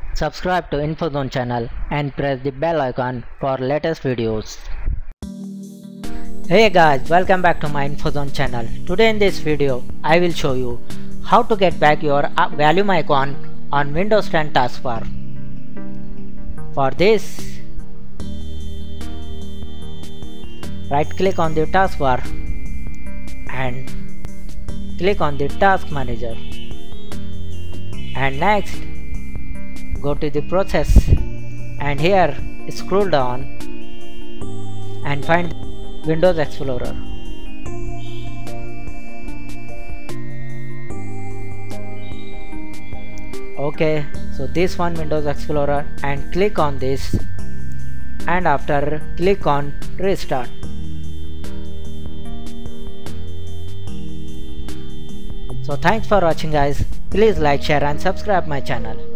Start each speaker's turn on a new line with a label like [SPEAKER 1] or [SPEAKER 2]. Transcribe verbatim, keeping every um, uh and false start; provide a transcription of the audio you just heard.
[SPEAKER 1] Subscribe to InfoZone channel and press the bell icon for latest videos. Hey guys, welcome back to my InfoZone channel. Today in this video, I will show you how to get back your volume icon on Windows ten taskbar. For this, right click on the taskbar and click on the task manager, and next go to the process and here scroll down and find Windows Explorer. Okay, so this one Windows Explorer, and click on this, and after click on restart. So thanks for watching guys. Please like, share and subscribe my channel.